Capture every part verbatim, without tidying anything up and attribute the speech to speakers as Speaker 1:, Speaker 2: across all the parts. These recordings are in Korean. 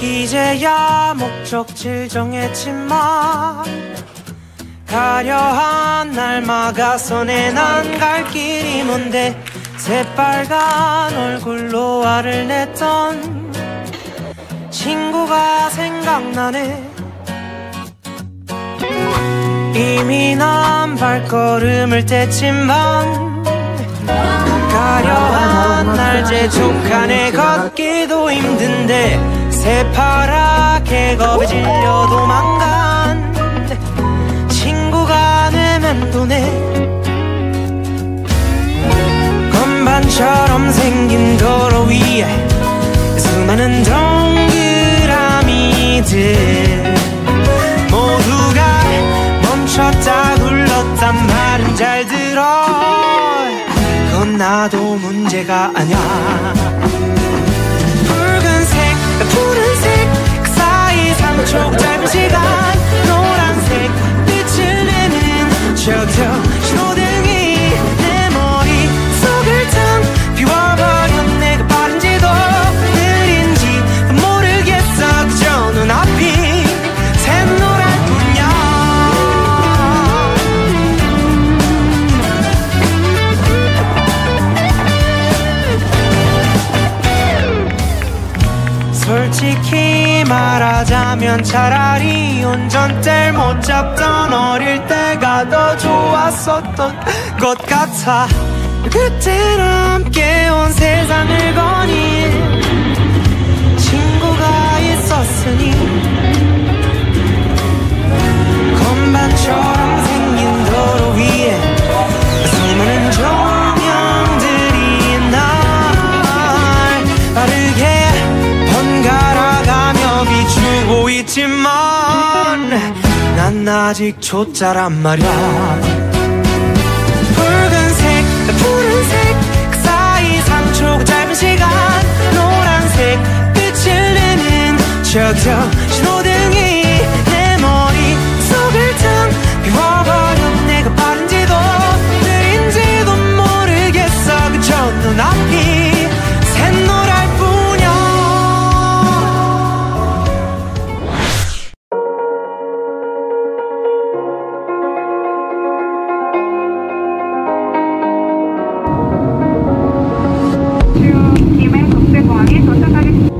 Speaker 1: 이제야 목적지를 정했지만 가려한 날 막아서 내 난 갈 길이 뭔데 새빨간 얼굴로 화를 냈던 친구가 생각나네. 이미 난 발걸음을 뗐지만 가려한 날 재촉하네. 걷기도 힘든데 새파랗게 겁에 질려 도망간 친구가 내면도네. 건반처럼 생긴 도로 위에 수많은 동그라미들 모두가 멈췄다 굴렀단 말은 잘 들어. 그건 나도 문제가 아냐. 붉은색 푸른색 그 사이 삼 초 짧은 시간 노란색 빛을 내는 저기서 신호등이 내 머릿속을 텅 비워버렸네. 그 빠른지도 느린지 모르겠어. 그저 눈앞이 샛노랄 뿐이야. 솔직히 말하자면 차라리 운전대를 못 잡던 어릴 때가 더 좋았었던 것 같아. 그때는 함께 온 세상을 거닌 친구가 있었으니 건반처럼 생긴 도로 위에 수많은 조명들이 날 빠르게 번갈아가며 비추고 있지만 난 아직 초짜란 말이야. 붉은색 푸른색 그 사이 삼 초 짧은 시간 노란색 빛을 내는 저기서 신호등이 내 머릿속을 텅 비워버렸네. 그 빠른지도 느린지도 모르겠어. 그저 눈앞이 샛노랄 뿐이야.
Speaker 2: 김해 국제공항에 도착하겠습니다.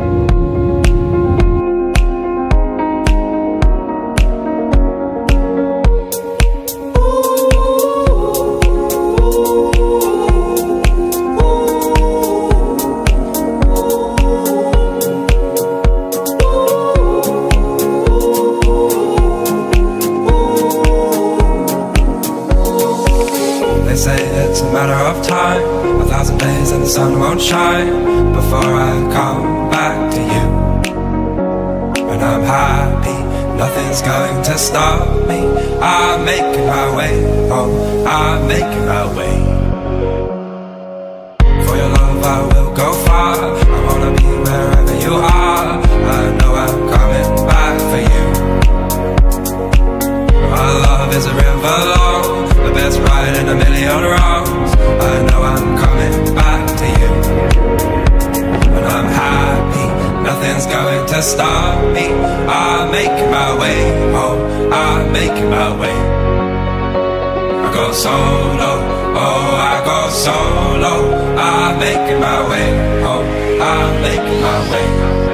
Speaker 3: They say it's a matter of time, a thousand days and the sun won't shine before I come back to you. When I'm happy, nothing's going to stop me. I'm making my way home, I'm making my way. For your love I will go far, I wanna be wherever you are. I know I'm coming back for you. Our love is a river long, the best ride in a million wrongs. I know I'm coming back to you. When I'm happy, nothing's going to stop me. I'm making my way home, I'm making my way. I go solo, oh I go solo. I'm making my way home, I'm making my way.